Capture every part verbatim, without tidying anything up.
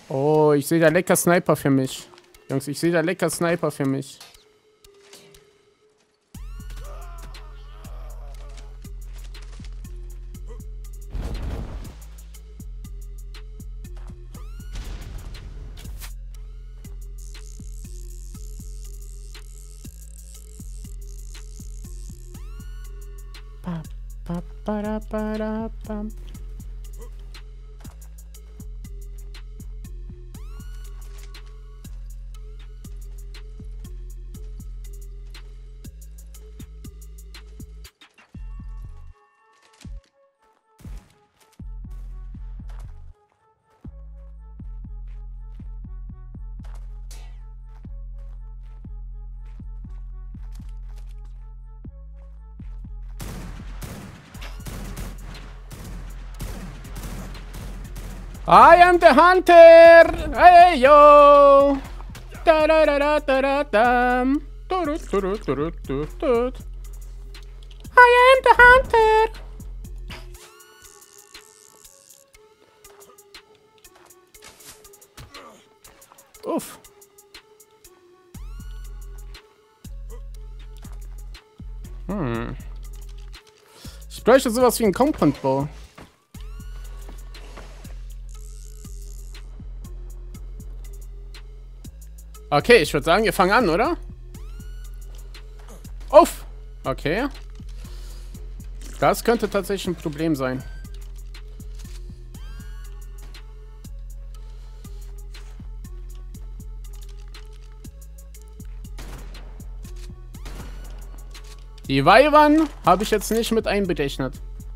Oh, ich sehe da lecker Sniper für mich. Jungs, ich sehe da lecker Sniper für mich. Ba, ba, ba, da, ba, da, bam. I am the hunter! Hey, yo! Da da da da da da dam. Turut, turut, turut, turut, turut. I am the hunter! Uff. Hm. Ich bräuchte sowas wie ein Compound Bow. Okay, ich würde sagen, wir fangen an, oder? Uff! Okay. Das könnte tatsächlich ein Problem sein. Die Weibern habe ich jetzt nicht mit einberechnet.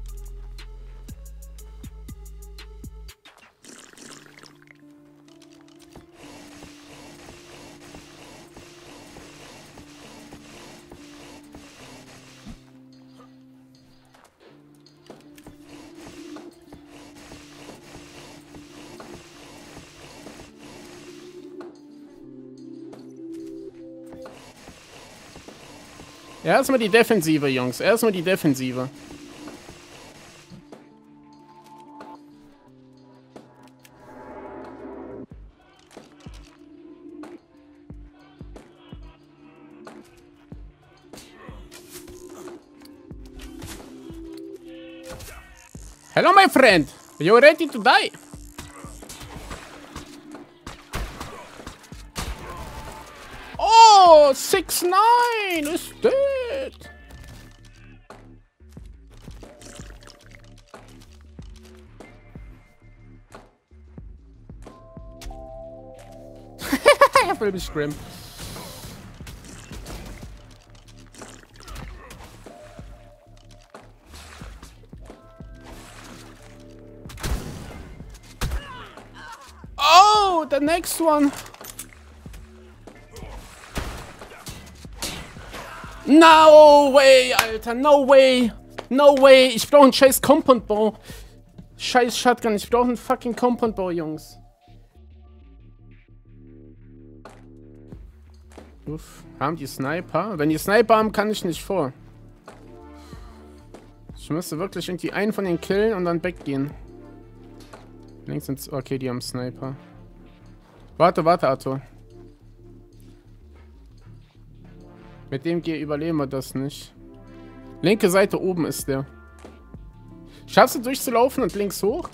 Erstmal die Defensive, Jungs. Erstmal die Defensive. Hello, my friend. Are you ready to die? Oh, six nine is dead. I feel scream. Oh, the next one. No way, Alter, no way. No way, ich brauche einen scheiß Compound Bow. Scheiß Shotgun, ich brauche einen fucking Compound Bow, Jungs. Uff, haben die Sniper? Wenn die Sniper haben, kann ich nicht vor. Ich müsste wirklich irgendwie einen von den killen und dann weggehen. Links sind... Okay, die haben Sniper. Warte, warte, Arthur. Mit dem G überleben wir das nicht. Linke Seite oben ist der. Schaffst du durchzulaufen und links hoch?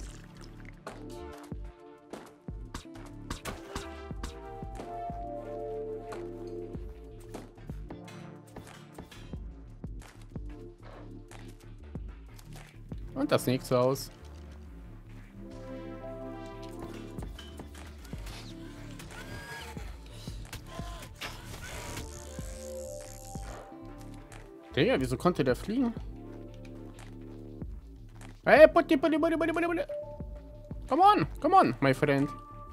Und das nächste Haus. Digga, wieso konnte der fliegen? Hey, putti, putti, putti, putti, putti, putti. Come on, come on, my friend.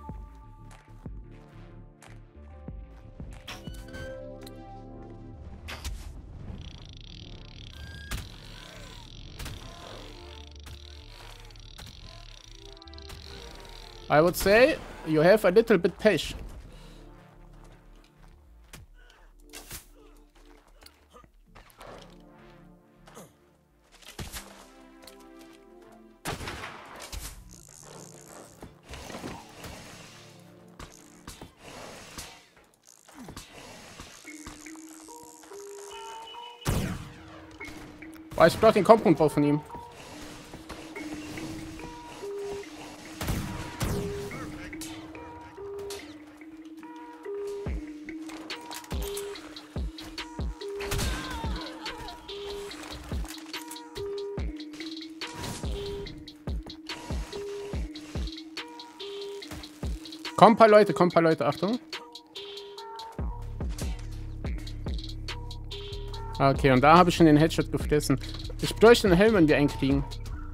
I would say you have a little bit patience. Boah, ich brauch den Compound-Bau von ihm. Komm, paar Leute, komm, paar Leute, Achtung. Okay, und da habe ich schon den Headshot gefressen. Ich bräuchte einen Helm, wenn wir einkriegen.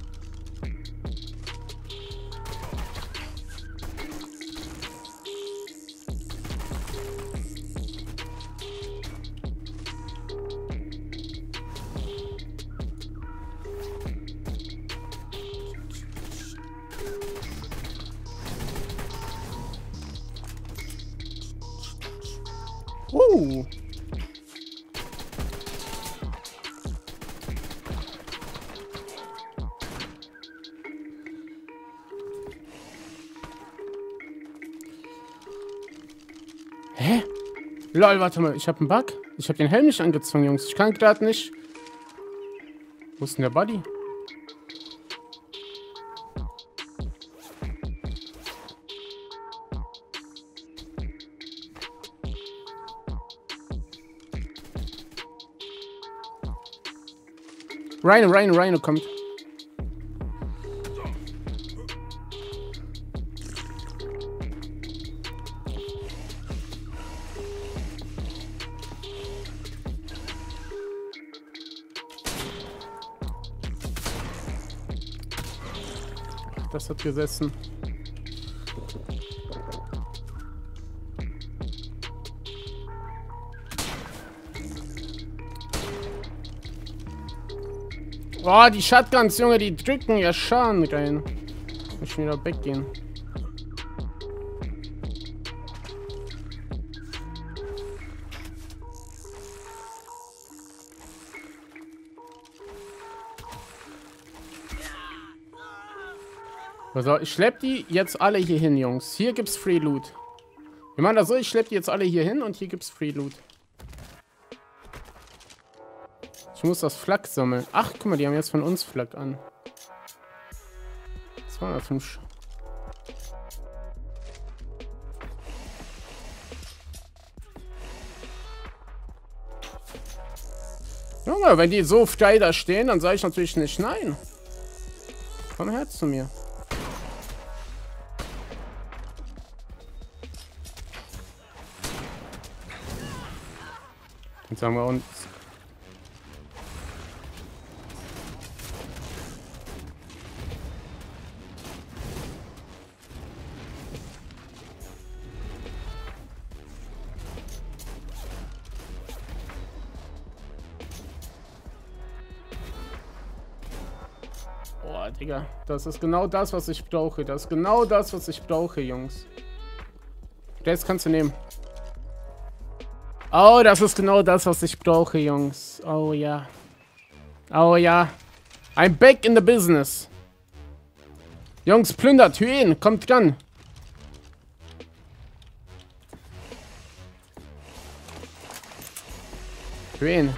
Uh. Hä? Lol, warte mal, ich hab einen Bug. Ich hab den Helm nicht angezogen, Jungs. Ich kann gerade nicht. Wo ist denn der Buddy? Rhino, Rhino, Rhino kommt. Das hat gesessen. Oh, die Shotguns, Junge, die drücken ja Schaden rein. Muss ich wieder weggehen. Also, ich schlepp die jetzt alle hier hin, Jungs. Hier gibt's Free Loot. Wir machen das so, ich schlepp die jetzt alle hier hin und hier gibt's Free Loot. Ich muss das Flak sammeln. Ach, guck mal, die haben jetzt von uns Flak an. zweihundertfünf. Junge, wenn die so steil da stehen, dann sage ich natürlich nicht nein. Komm her zu mir. Jetzt haben wir uns. Boah, Digga, das ist genau das, was ich brauche. Das ist genau das, was ich brauche, Jungs. Das kannst du nehmen. Oh, das ist genau das, was ich brauche, Jungs. Oh ja. Oh ja. I'm back in the business. Jungs, plündert, Hyänen, kommt dran. Hyänen.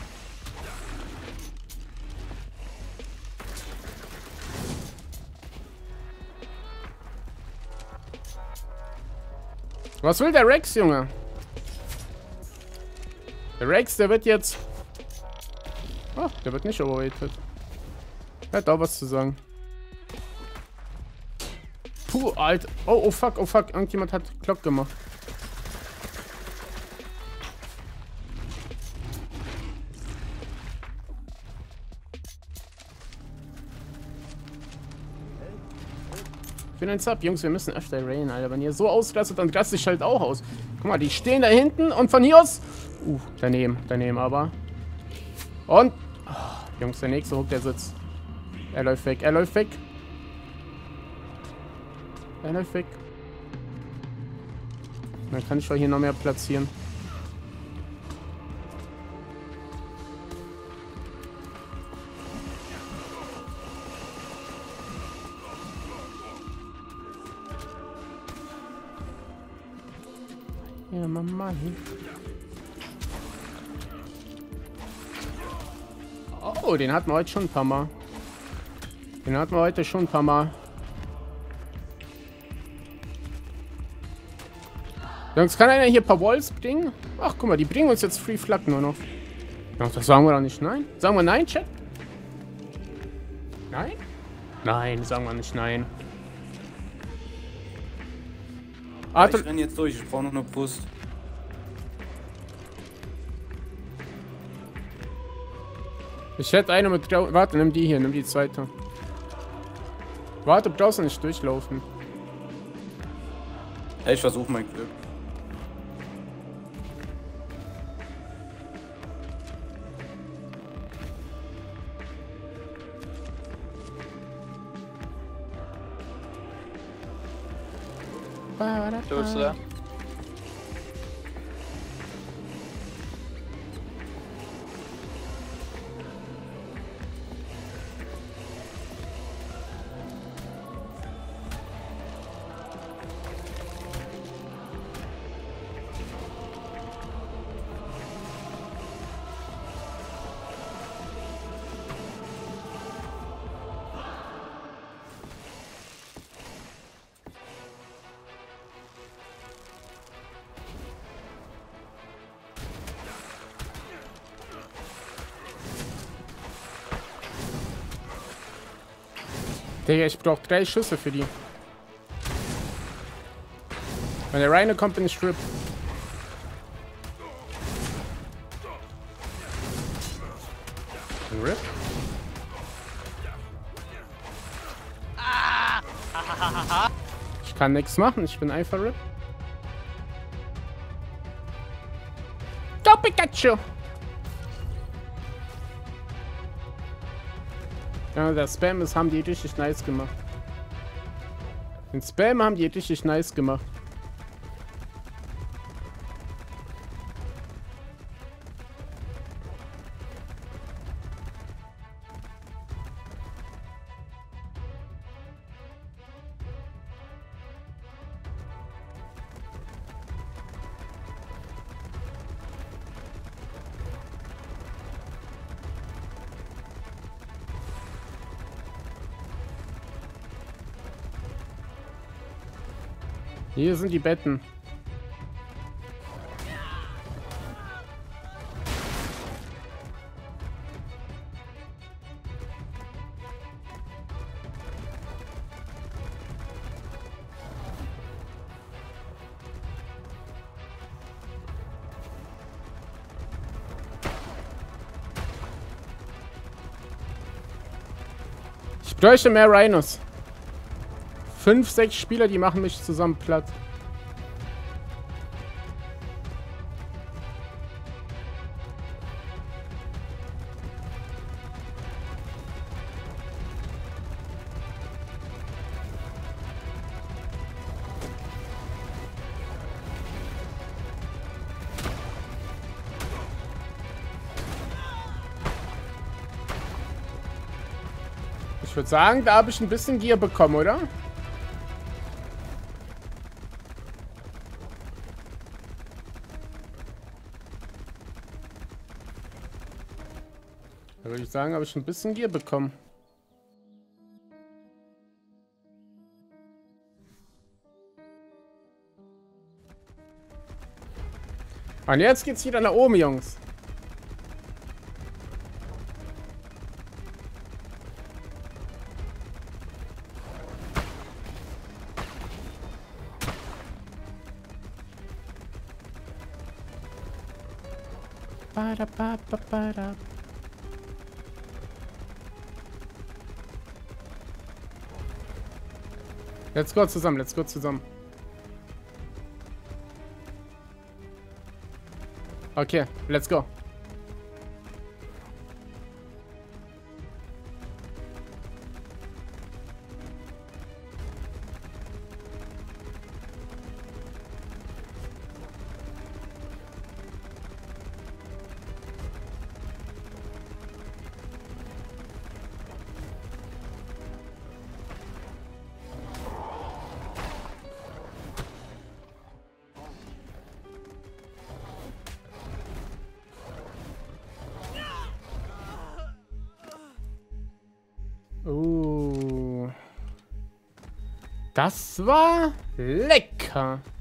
Was will der Rex, Junge? Der Rex, der wird jetzt... Oh, der wird nicht overrated. Er hat auch was zu sagen. Puh, Alter. Oh, oh fuck, oh fuck. Irgendjemand hat Glock gemacht. Für den Sub, Jungs, wir müssen öfter raiden, Alter. Wenn ihr so auslastet, dann raste ich halt auch aus. Guck mal, die stehen da hinten und von hier aus... Uh, daneben, daneben aber. Und... Oh, Jungs, der nächste Hook, der sitzt. Er läuft weg, er läuft weg. Er läuft weg. Dann kann ich doch hier noch mehr platzieren. Ja, Mama. Oh. Oh, den hatten wir heute schon ein paar Mal. Den hatten wir heute schon ein paar Mal. Jungs, kann einer hier ein paar Walls bringen? Ach, guck mal, die bringen uns jetzt Free Flak nur noch. Ach, das sagen wir doch nicht nein. Sagen wir nein, Chat? Nein? Nein, sagen wir nicht nein. Ah, ich renn jetzt durch, ich brauche noch eine Brust. Ich hätte eine mit draußen. Warte, nimm die hier, nimm die zweite. Warte, du brauchst nicht durchlaufen. Ja, ich versuche mein Glück. Du bist da. Digga, ich brauch drei Schüsse für die. Wenn der Rhino kommt, bin ich RIP. Ein RIP? Ich kann nichts machen, ich bin einfach RIP. Go Pikachu! Ja, der Spam ist, haben die richtig nice gemacht. Den Spam haben die richtig nice gemacht. Hier sind die Betten. Ich bräuchte mehr Rhinos. Fünf, sechs Spieler, die machen mich zusammen platt. Ich würde sagen, da habe ich ein bisschen Gier bekommen, oder? Da würde ich sagen, habe ich ein bisschen Gier bekommen. Und jetzt geht's wieder nach oben, Jungs. Ba-da, ba, ba, ba-da. Let's go zusammen, let's go zusammen. Okay, let's go. Uh. Das war lecker.